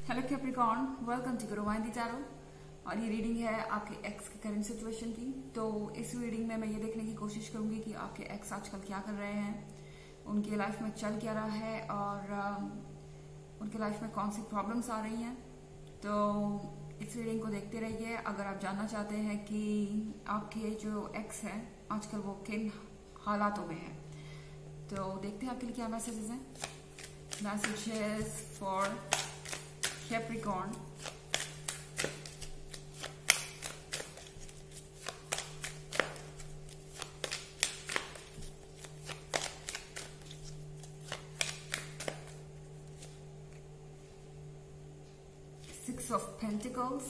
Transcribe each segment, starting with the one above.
Hello Capricorn, welcome to Guruvaindi tarot. और ये reading है आपके एक्स की करंट सिचुएशन की। तो इस रीडिंग में मैं ये देखने की कोशिश करूंगी कि आपके एक्स आजकल क्या कर रहे हैं, उनकी लाइफ में चल क्या रहा है और उनके लाइफ में कौन सी प्रॉब्लम्स आ रही हैं। तो इस रीडिंग को देखते रहिए। अगर आप जानना चाहते हैं कि आपके जो एक्स है आजकल वो किन हालातों में है, तो देखते हैं आपके लिए क्या मैसेजेस हैं। Messages for Capricorn. Six of Pentacles.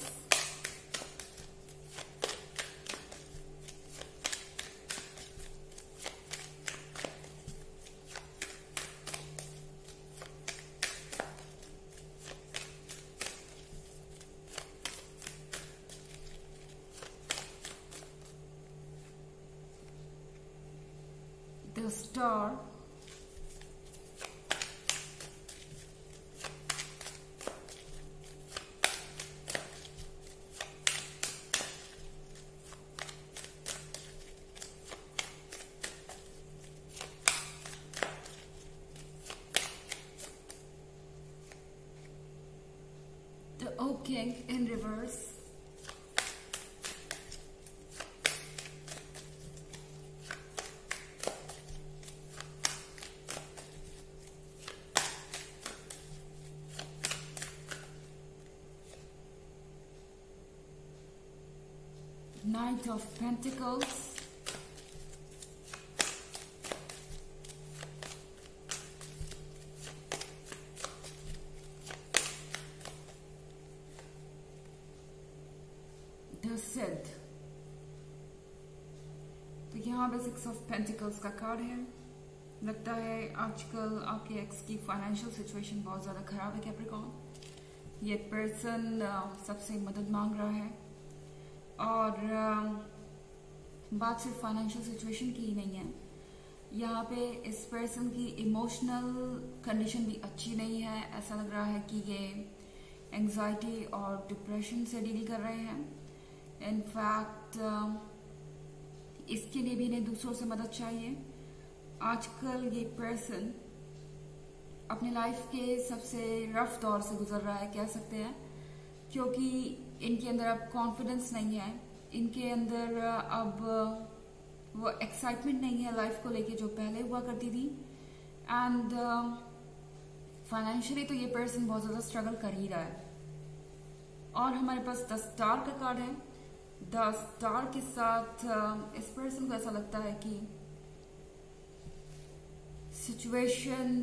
The Star. The Oak King in reverse. Knight of Pentacles. The Set. तो यहाँ पे सिक्स ऑफ पेंटिकल्स का कार्ड है। लगता है आजकल आपके एक्स की फाइनेंशियल सिचुएशन बहुत ज्यादा खराब है कैप्रिकॉर्न। ये पर्सन सबसे मदद मांग रहा है और बात सिर्फ फाइनेंशियल सिचुएशन की ही नहीं है। यहाँ पे इस पर्सन की इमोशनल कंडीशन भी अच्छी नहीं है। ऐसा लग रहा है कि ये एंजाइटी और डिप्रेशन से डील कर रहे हैं। इनफैक्ट इसके लिए भी इन्हें दूसरों से मदद चाहिए। आजकल ये पर्सन अपने लाइफ के सबसे रफ दौर से गुजर रहा है कह सकते हैं, क्योंकि इनके अंदर अब कॉन्फिडेंस नहीं है, इनके अंदर अब वो एक्साइटमेंट नहीं है लाइफ को लेके जो पहले हुआ करती थी। एंड फाइनेंशियली तो ये पर्सन बहुत ज्यादा स्ट्रगल कर ही रहा है। और हमारे पास द स्टार का कार्ड है। द स्टार के साथ इस पर्सन को ऐसा लगता है कि सिचुएशन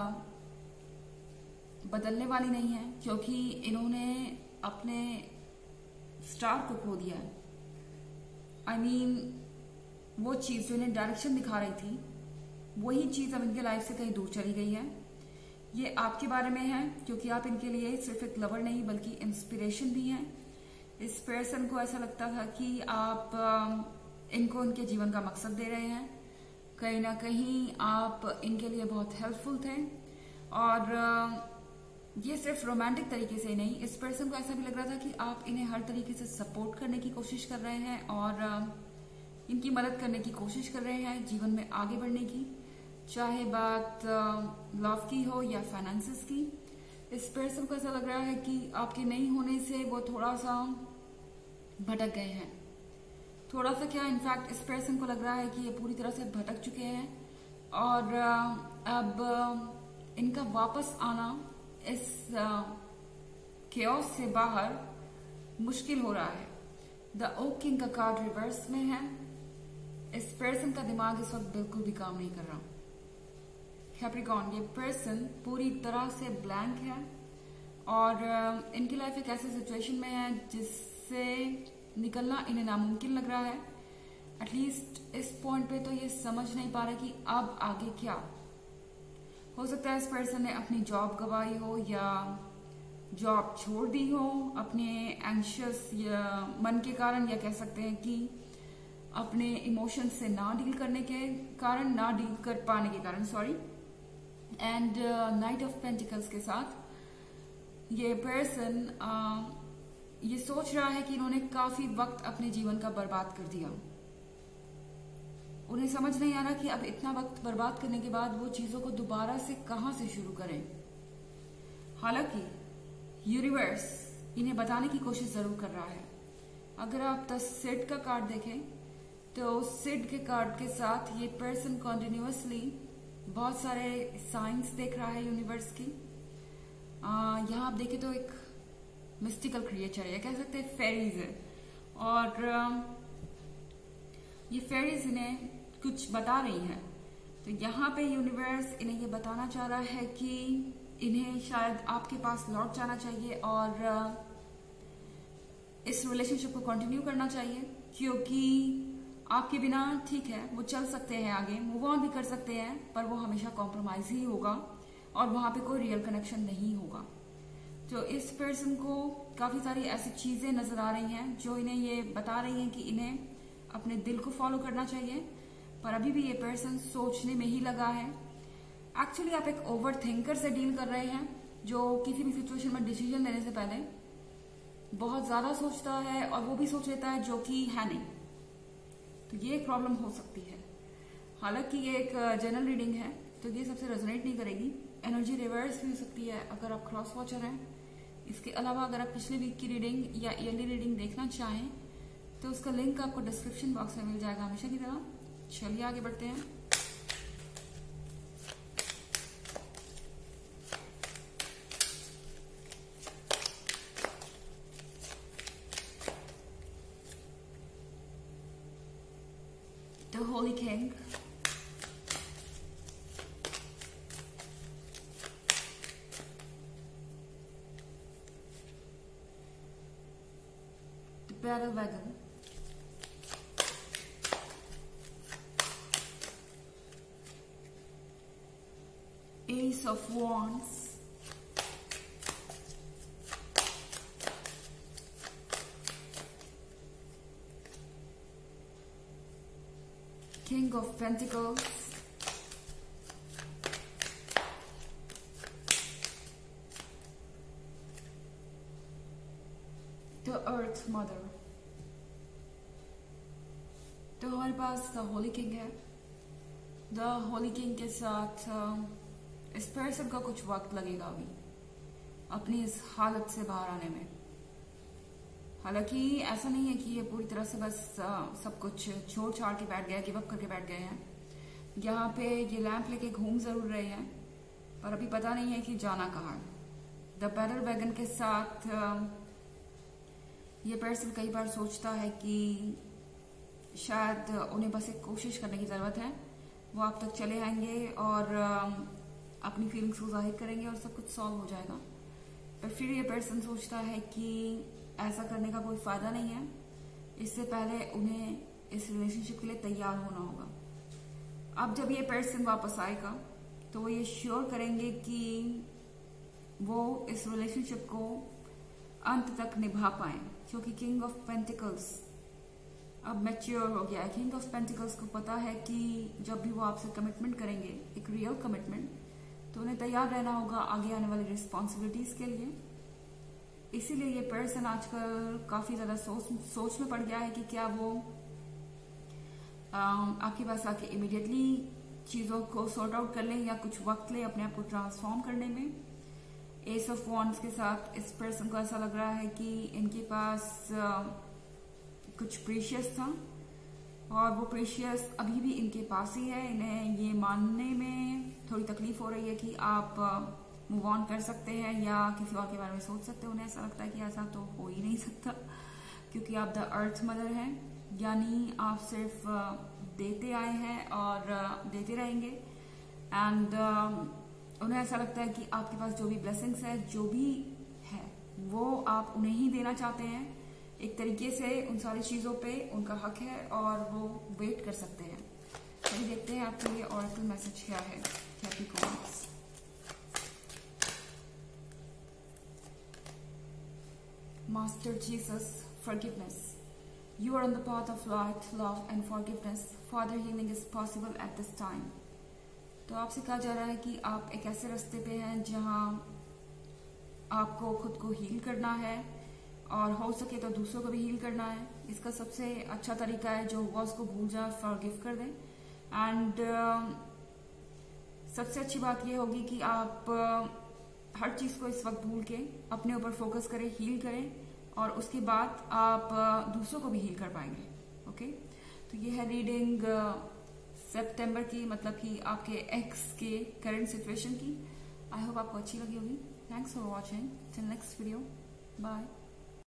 बदलने वाली नहीं है, क्योंकि इन्होंने अपने स्टार को खो दिया है। आई मीन वो चीज जो इन्हें डायरेक्शन दिखा रही थी वही चीज अब इनके लाइफ से कहीं दूर चली गई है। ये आपके बारे में है, क्योंकि आप इनके लिए सिर्फ एक लवर नहीं बल्कि इंस्पिरेशन भी हैं। इस पर्सन को ऐसा लगता था कि आप इनको उनके जीवन का मकसद दे रहे हैं। कहीं ना कहीं आप इनके लिए बहुत हेल्पफुल थे। और ये सिर्फ रोमांटिक तरीके से ही नहीं, इस पर्सन को ऐसा भी लग रहा था कि आप इन्हें हर तरीके से सपोर्ट करने की कोशिश कर रहे हैं और इनकी मदद करने की कोशिश कर रहे हैं जीवन में आगे बढ़ने की, चाहे बात लव की हो या फाइनेंसेस की। इस पर्सन को ऐसा लग रहा है कि आपके नहीं होने से वो थोड़ा सा भटक गए हैं। थोड़ा सा क्या, इनफैक्ट इस पर्सन को लग रहा है कि ये पूरी तरह से भटक चुके हैं और अब इनका वापस आना इस केओस से बाहर मुश्किल हो रहा है। द ओक किंग का कार्ड रिवर्स में है। इस पर्सन का दिमाग इस वक्त बिल्कुल भी काम नहीं कर रहा कैप्रिकॉर्न। ये पर्सन पूरी तरह से ब्लैंक है और इनकी लाइफ एक ऐसी सिचुएशन में है जिससे निकलना इन्हें नामुमकिन लग रहा है। एटलीस्ट इस पॉइंट पे तो ये समझ नहीं पा रहे कि अब आगे क्या हो सकता है। इस पर्सन ने अपनी जॉब गंवाई हो या जॉब छोड़ दी हो अपने एंशियस या मन के कारण, या कह सकते हैं कि अपने इमोशन से ना डील करने के कारण, ना डील कर पाने के कारण, sorry. And knight of pentacles के साथ ये पर्सन ये सोच रहा है कि इन्होंने काफी वक्त अपने जीवन का बर्बाद कर दिया। उन्हें समझ नहीं आ रहा कि अब इतना वक्त बर्बाद करने के बाद वो चीजों को दोबारा से कहां से शुरू करें। हालांकि यूनिवर्स इन्हें बताने की कोशिश जरूर कर रहा है। अगर आप द सिड का कार्ड देखें तो सिड के कार्ड के साथ ये पर्सन कॉन्टिन्यूसली बहुत सारे साइंस देख रहा है यूनिवर्स की। यहाँ आप देखें तो एक मिस्टिकल क्रिएचर है, कह सकते हैं फेरीज है, और ये फेरीज इन्हें कुछ बता रही है। तो यहाँ पे यूनिवर्स इन्हें ये बताना चाह रहा है कि इन्हें शायद आपके पास लौट जाना चाहिए और इस रिलेशनशिप को कंटिन्यू करना चाहिए, क्योंकि आपके बिना ठीक है वो चल सकते हैं आगे, मूव ऑन भी कर सकते हैं, पर वो हमेशा कॉम्प्रोमाइज ही होगा और वहां पे कोई रियल कनेक्शन नहीं होगा। तो इस पर्सन को काफी सारी ऐसी चीजें नजर आ रही हैं जो इन्हें ये बता रही हैं कि इन्हें अपने दिल को फॉलो करना चाहिए, पर अभी भी ये पर्सन सोचने में ही लगा है। एक्चुअली आप एक ओवर थिंकर से डील कर रहे हैं जो किसी भी सिचुएशन में डिसीजन लेने से पहले बहुत ज्यादा सोचता है और वो भी सोच लेता है जो कि है नहीं। तो ये एक प्रॉब्लम हो सकती है। हालांकि ये एक जनरल रीडिंग है तो ये सबसे रेजोनेट नहीं करेगी। एनर्जी रिवर्स भी हो सकती है अगर आप क्रॉस वॉचर हैं। इसके अलावा अगर आप पिछले वीक की रीडिंग या ईयरली रीडिंग देखना चाहें तो उसका लिंक आपको डिस्क्रिप्शन बॉक्स में मिल जाएगा हमेशा की तरह। चलिए आगे बढ़ते हैं। The Holy King, the Battle Wagon, Ace of Wands, King of Pentacles, the Earth Mother। तो हमारे पास द होली किंग है। द होली किंग के साथ इस पर्सन का कुछ वक्त लगेगा अभी अपनी इस हालत से बाहर आने में। हालांकि ऐसा नहीं है कि ये पूरी तरह से बस सब कुछ छोड़ छाड़ के बैठ गए, गिव अप करके बैठ गए हैं। यहाँ पे ये लैंप लेके घूम जरूर रहे हैं पर अभी पता नहीं है कि जाना कहाँ। द बैटल वैगन के साथ ये पर्सन कई बार सोचता है कि शायद उन्हें बस एक कोशिश करने की जरूरत है। वो आप तक चले आएंगे और अपनी फीलिंग्स को जाहिर करेंगे और सब कुछ सॉल्व हो जाएगा। पर फिर ये पर्सन सोचता है कि ऐसा करने का कोई फायदा नहीं है, इससे पहले उन्हें इस रिलेशनशिप के लिए तैयार होना होगा। अब जब ये पर्सन वापस आएगा तो वो ये श्योर करेंगे कि वो इस रिलेशनशिप को अंत तक निभा पाए, क्योंकि किंग ऑफ पेंटिकल्स अब मैच्योर हो गया है। किंग ऑफ पेंटिकल्स को पता है कि जब भी वो आपसे कमिटमेंट करेंगे, एक रियल कमिटमेंट, तो उन्हें तैयार रहना होगा आगे आने वाली रिस्पॉन्सिबिलिटीज के लिए। इसीलिए ये पर्सन आजकल काफी ज्यादा सोच में पड़ गया है कि क्या वो आपके पास आके इमीडिएटली चीजों को सॉर्ट आउट कर ले या कुछ वक्त ले अपने आप को ट्रांसफॉर्म करने में। एस ऑफ वॉन्ड्स के साथ इस पर्सन को ऐसा लग रहा है कि इनके पास कुछ प्रीशियस था और वो प्रीशियस अभी भी इनके पास ही है। इन्हें ये मानने में थोड़ी तकलीफ हो रही है कि आप मूव ऑन कर सकते हैं या किसी और के बारे में सोच सकते हैं। उन्हें ऐसा लगता है कि ऐसा तो हो ही नहीं सकता, क्योंकि आप द अर्थ मदर हैं, यानी आप सिर्फ देते आए हैं और देते रहेंगे। एंड उन्हें ऐसा लगता है कि आपके पास जो भी ब्लेसिंग्स है, जो भी है, वो आप उन्हें ही देना चाहते हैं। एक तरीके से उन सारी चीजों पे उनका हक है और वो वेट कर सकते हैं। चलिए देखते हैं आपके लिए ऑरेकल मैसेज क्या है Capricorns. Master Jesus, forgiveness. You are on the path of light, love and forgiveness. Father, healing is possible at this time. तो आपसे कहा जा रहा है कि आप एक ऐसे रास्ते पे हैं जहां आपको खुद को हील करना है और हो सके तो दूसरों को भी हील करना है। इसका सबसे अच्छा तरीका है जो हुआ उसको भूल जाए, फॉरगिव कर दें। एंड सबसे अच्छी बात यह होगी कि आप हर चीज को इस वक्त भूल के अपने ऊपर फोकस करें, हील करें, और उसके बाद आप दूसरों को भी हील कर पाएंगे। ओके, तो ये है रीडिंग सितंबर की, मतलब कि आपके एक्स के करंट सिचुएशन की। आई होप आपको अच्छी लगी होगी। Thanks for watching, till next video, bye.